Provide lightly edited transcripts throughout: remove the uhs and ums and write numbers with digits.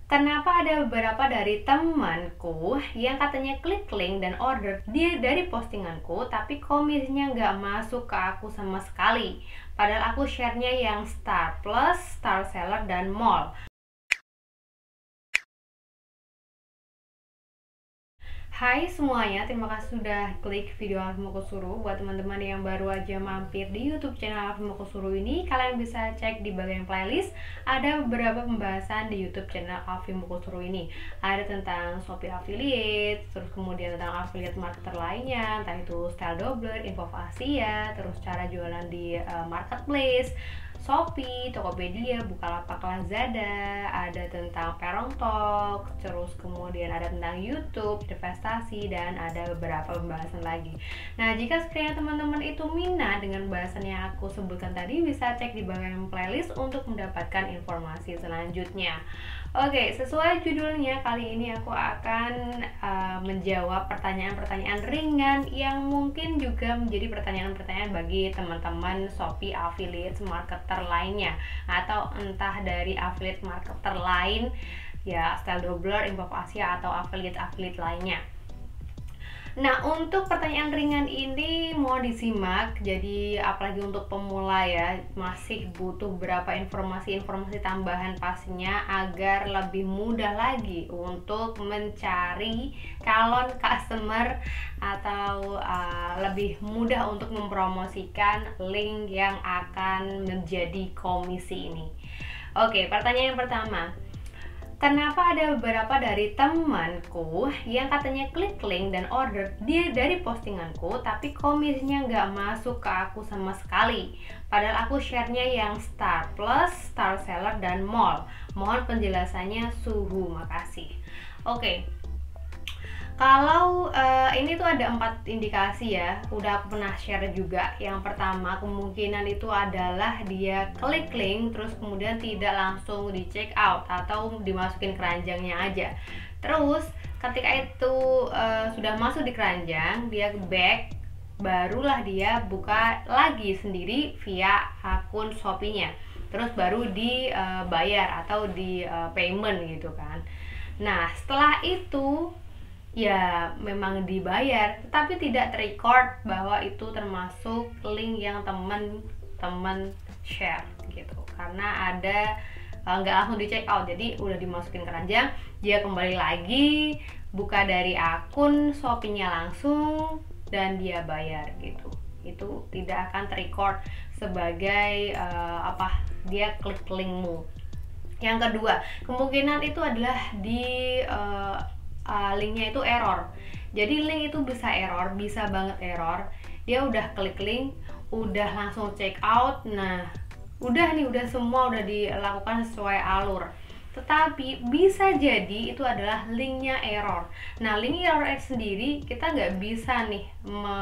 Kenapa ada beberapa dari temanku yang katanya klik link dan order dia dari postinganku, tapi komisinya nggak masuk ke aku sama sekali. Padahal aku share-nya yang Star Plus, Star Seller, dan Mall. Hai semuanya, terima kasih sudah klik video Alfi Mokosuru. Buat teman-teman yang baru aja mampir di YouTube channel Alfi Mokosuru ini, kalian bisa cek di bagian playlist. Ada beberapa pembahasan di YouTube channel Alfi Mokosuru ini. Ada tentang Shopee Affiliate, terus kemudian tentang affiliate marketer lainnya, entah itu Style Doubler, Info Asia, terus cara jualan di marketplace, Shopee, Tokopedia, Bukalapak, Lazada, ada tentang Perong Talk, terus kemudian ada tentang YouTube, investasi, dan ada beberapa pembahasan lagi. Nah, jika sekiranya teman-teman itu minat dengan bahasan yang aku sebutkan tadi, bisa cek di bagian playlist untuk mendapatkan informasi selanjutnya. Oke, sesuai judulnya, kali ini aku akan menjawab pertanyaan-pertanyaan ringan yang mungkin juga menjadi pertanyaan-pertanyaan bagi teman-teman Shopee Affiliate Marketer lainnya, atau entah dari affiliate marketer lain ya, Style Doubler, Info Asia, atau affiliate lainnya. Nah, untuk pertanyaan ringan ini mau disimak, jadi apalagi untuk pemula ya, masih butuh beberapa informasi tambahan pastinya agar lebih mudah lagi untuk mencari calon customer atau lebih mudah untuk mempromosikan link yang akan menjadi komisi ini. Oke, pertanyaan yang pertama. Kenapa ada beberapa dari temanku yang katanya klik link dan order dia dari postinganku, tapi komisinya nggak masuk ke aku sama sekali. Padahal aku share-nya yang Star Plus, Star Seller, dan Mall. Mohon penjelasannya, suhu, makasih. Oke. Kalau ini tuh ada 4 indikasi ya, udah aku pernah share juga. Yang pertama, kemungkinan itu adalah dia klik link terus kemudian tidak langsung di check out atau dimasukin keranjangnya aja. Terus ketika itu sudah masuk di keranjang, dia back, barulah dia buka lagi sendiri via akun Shopee-nya. Terus baru dibayar atau di payment gitu kan. Nah, setelah itu ya memang dibayar, tetapi tidak terrecord bahwa itu termasuk link yang teman-teman share gitu, karena ada nggak langsung di check out, jadi udah dimasukin keranjang, dia kembali lagi buka dari akun Shopee-nya langsung dan dia bayar gitu. Itu tidak akan terrecord sebagai dia klik linkmu. Yang kedua, kemungkinan itu adalah di linknya itu error. Jadi link itu bisa error, bisa banget error. Dia udah klik link, udah langsung check out. Nah, udah semua udah dilakukan sesuai alur. Tetapi bisa jadi itu adalah linknya error. Nah, link error sendiri kita nggak bisa nih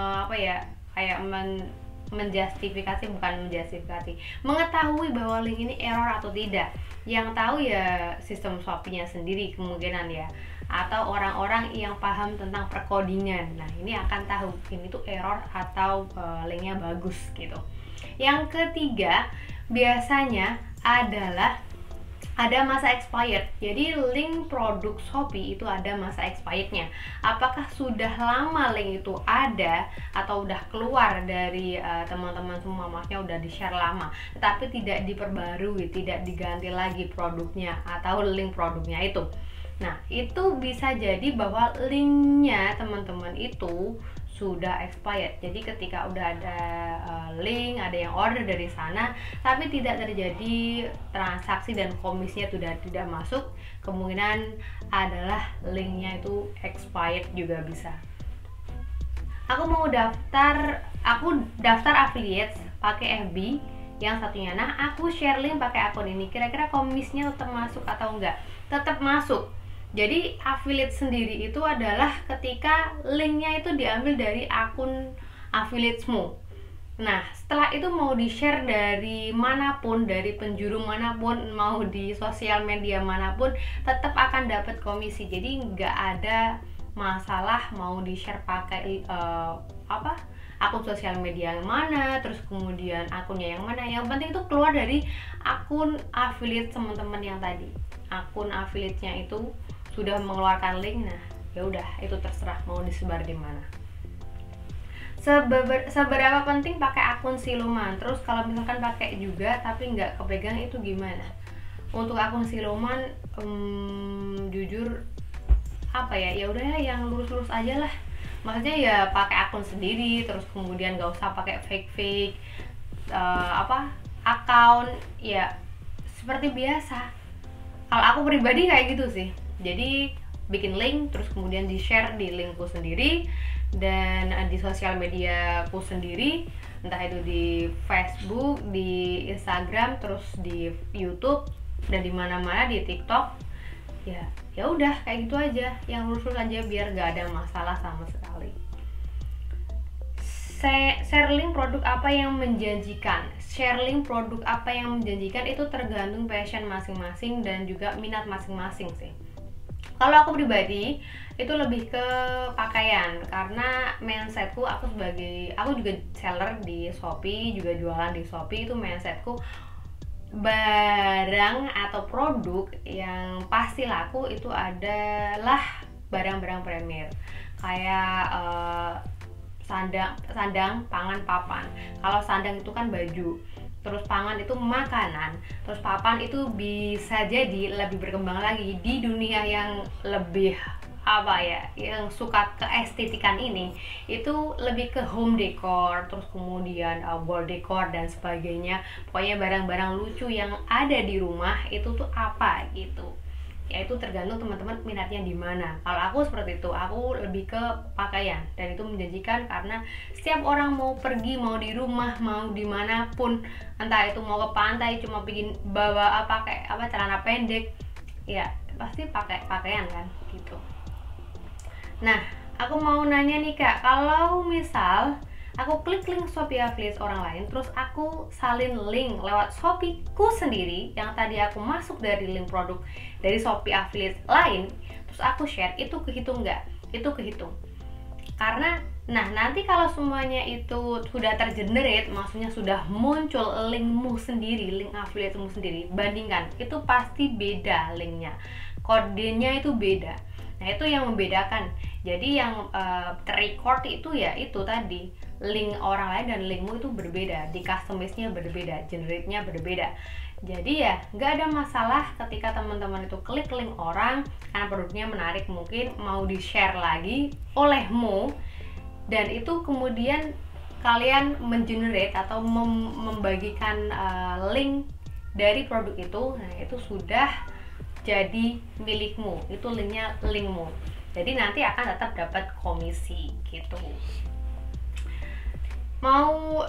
mengetahui bahwa link ini error atau tidak. Yang tahu ya sistem Shopee-nya sendiri kemungkinan ya, atau orang-orang yang paham tentang perkodingan. Nah, ini akan tahu ini tuh error atau linknya bagus gitu. Yang ketiga, biasanya adalah ada masa expired. Jadi link produk Shopee itu ada masa expirednya. Apakah sudah lama link itu ada atau udah keluar dari teman-teman semua, maksudnya udah di-share lama, tetapi tidak diperbarui, tidak diganti lagi produknya atau link produknya itu. Nah, itu bisa jadi bahwa linknya teman-teman itu sudah expired. Jadi ketika udah ada link, ada yang order dari sana, tapi tidak terjadi transaksi dan komisinya sudah tidak masuk, kemungkinan adalah linknya itu expired juga bisa. Aku daftar affiliate pakai FB yang satunya. Nah, aku share link pakai akun ini. Kira-kira komisinya tetap masuk atau enggak? Tetap masuk. Jadi affiliate sendiri itu adalah ketika linknya itu diambil dari akun affiliatesmu. Nah, setelah itu mau di-share dari manapun, dari penjuru manapun, mau di sosial media manapun, tetap akan dapat komisi. Jadi nggak ada masalah mau di-share pakai akun sosial media yang mana, terus kemudian akunnya yang mana. Yang penting itu keluar dari akun affiliate teman-teman yang tadi. Akun affiliate-nya itu sudah mengeluarkan link, nah ya udah itu terserah mau disebar di mana. Seberapa penting pakai akun siluman? Terus kalau misalkan pakai juga tapi nggak kepegang itu gimana? Untuk akun siluman, jujur apa ya udah yang lurus-lurus aja lah. Maksudnya ya pakai akun sendiri, terus kemudian nggak usah pakai fake account ya, seperti biasa. Kalau aku pribadi kayak gitu sih. Jadi bikin link, terus kemudian di share di linkku sendiri dan di sosial mediaku sendiri, entah itu di Facebook, di Instagram, terus di YouTube dan di mana-mana, di TikTok. Ya udah kayak gitu aja, yang lurus aja biar gak ada masalah sama sekali. Share link produk apa yang menjanjikan? Share link produk apa yang menjanjikan itu tergantung passion masing-masing dan juga minat masing-masing sih. Kalau aku pribadi itu lebih ke pakaian, karena mindsetku aku juga seller di Shopee, juga jualan di Shopee. Itu mindsetku barang atau produk yang pasti laku itu adalah barang-barang premier, kayak sandang, pangan, papan. Kalau sandang itu kan baju, terus pangan itu makanan, terus papan itu bisa jadi lebih berkembang lagi di dunia yang lebih yang suka keestetikan ini, itu lebih ke home decor, terus kemudian wall decor dan sebagainya. Pokoknya barang-barang lucu yang ada di rumah itu tuh apa gitu. Ya itu tergantung teman-teman minatnya di mana. Kalau aku seperti itu, aku lebih ke pakaian dan itu menjanjikan karena setiap orang mau pergi, mau di rumah, mau dimanapun, entah itu mau ke pantai cuma bikin bawa pakai celana pendek, ya pasti pakai pakaian kan gitu. Nah, aku mau nanya nih Kak, kalau misal aku klik link Shopee affiliate orang lain, terus aku salin link lewat Shopee-ku sendiri yang tadi aku masuk dari link produk dari Shopee affiliate lain, terus aku share, itu kehitung nggak? Itu kehitung. Karena nanti kalau semuanya itu sudah tergenerate, maksudnya sudah muncul linkmu sendiri, link affiliate-mu sendiri, bandingkan, itu pasti beda linknya, kodenya itu beda. Nah itu yang membedakan. Jadi yang terrecord itu ya itu tadi, link orang lain dan linkmu itu berbeda, di customize-nya berbeda, generate-nya berbeda. Jadi ya nggak ada masalah ketika teman-teman itu klik link orang karena produknya menarik, mungkin mau di share lagi olehmu, dan itu kemudian kalian mengenerate atau membagikan link dari produk itu. Nah itu sudah jadi milikmu, itu linkmu. Jadi nanti akan tetap dapat komisi gitu. Mau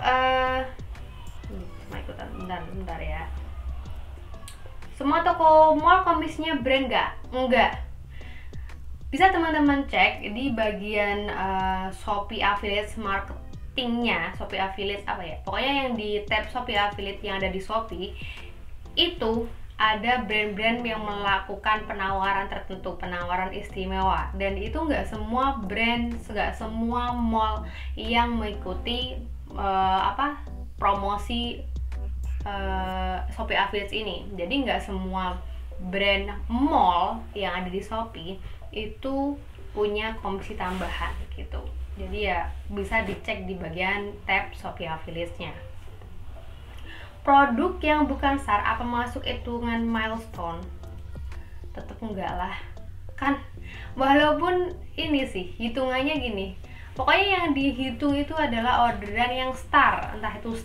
ikutan bentar ya. Semua toko mall komisinya brand nggak? Enggak. Bisa teman-teman cek di bagian Shopee Affiliate Marketingnya, Shopee Affiliate pokoknya yang di tab Shopee Affiliate yang ada di Shopee itu ada brand-brand yang melakukan penawaran tertentu, penawaran istimewa, dan itu nggak semua brand, nggak semua mall yang mengikuti promosi Shopee Affiliates ini. Jadi nggak semua brand mall yang ada di Shopee itu punya komisi tambahan gitu. Jadi ya bisa dicek di bagian tab Shopee Affiliates-nya. Produk yang bukan SAR apa masuk hitungan milestone? Tetap enggak lah kan, walaupun ini sih hitungannya gini, pokoknya yang dihitung itu adalah orderan yang star, entah itu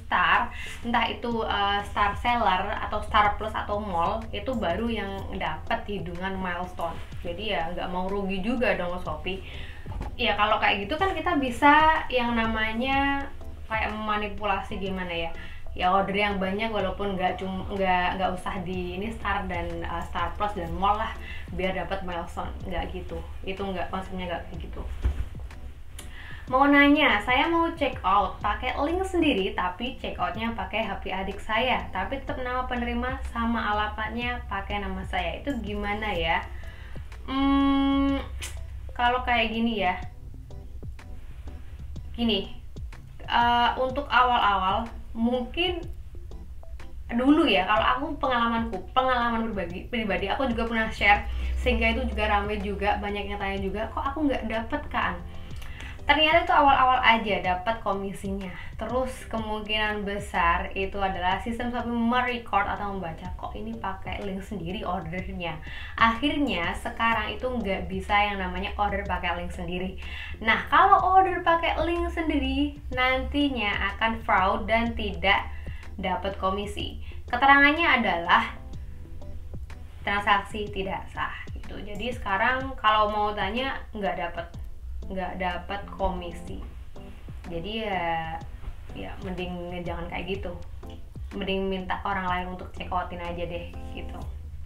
star seller atau star plus atau mall, itu baru yang dapat hitungan milestone. Jadi ya nggak mau rugi juga dong Shopee. Ya kalau kayak gitu kan kita bisa yang namanya kayak memanipulasi gimana ya order yang banyak, walaupun nggak usah di ini star dan star plus dan mall lah biar dapat milestone, nggak gitu. Itu nggak, konsepnya nggak kayak gitu. Mau nanya, saya mau check out pakai link sendiri tapi check outnya pakai HP adik saya, tapi tetap nama penerima sama alamatnya pakai nama saya, itu gimana ya? Kalau kayak gini ya, untuk awal-awal mungkin dulu ya, kalau aku pengalaman pribadi aku juga pernah share, sehingga itu juga rame juga, banyak yang tanya juga, kok aku nggak dapet kan. Ternyata itu awal-awal aja dapat komisinya. Terus kemungkinan besar itu adalah sistem Shopee merecord atau membaca, kok ini pakai link sendiri ordernya. Akhirnya sekarang itu nggak bisa yang namanya order pakai link sendiri. Nah, kalau order pakai link sendiri nantinya akan fraud dan tidak dapat komisi. Keterangannya adalah transaksi tidak sah gitu. Jadi sekarang kalau mau tanya nggak dapat komisi. Jadi ya mending jangan kayak gitu, mending minta orang lain untuk check outin aja deh gitu.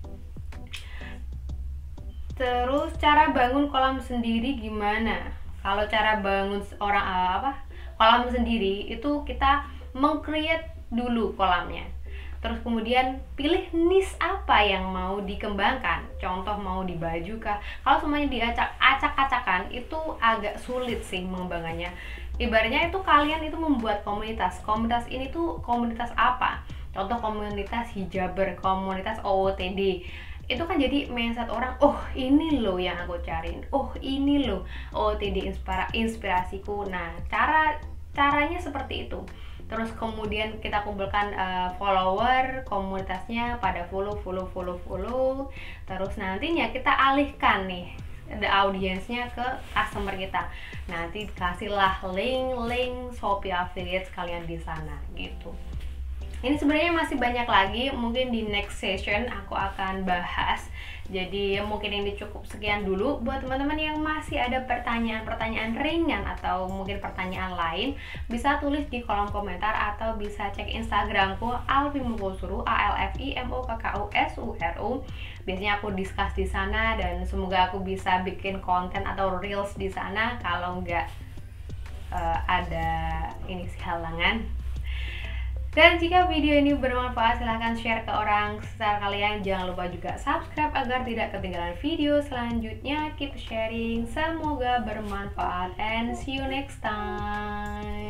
Terus cara bangun kolam sendiri gimana? Kalau cara bangun kolam sendiri itu kita meng-create dulu kolamnya. Terus kemudian pilih niche apa yang mau dikembangkan. Contoh mau di baju kah? Kalau semuanya diacak-acakan itu agak sulit sih mengembangkannya. Ibaratnya itu kalian itu membuat komunitas. Komunitas ini tuh komunitas apa? Contoh komunitas hijaber, komunitas OOTD. Itu kan jadi mindset orang, oh ini loh yang aku cariin. Oh ini loh OOTD inspirasiku. Nah, caranya seperti itu. Terus kemudian kita kumpulkan follower komunitasnya pada follow. Terus nantinya kita alihkan nih audiensnya ke customer kita. Nanti kasihlah link Shopee affiliate kalian di sana gitu. Ini sebenarnya masih banyak lagi, mungkin di next session aku akan bahas. Jadi mungkin ini cukup sekian dulu. Buat teman-teman yang masih ada pertanyaan ringan atau mungkin pertanyaan lain, bisa tulis di kolom komentar atau bisa cek Instagramku alfimokosuru, ALFIMOKKUSURU. Biasanya aku discuss di sana dan semoga aku bisa bikin konten atau reels di sana kalau nggak ada ini halangan. Dan jika video ini bermanfaat, silahkan share ke orang sekitar kalian. Jangan lupa juga subscribe agar tidak ketinggalan video selanjutnya. Keep sharing, semoga bermanfaat, and see you next time.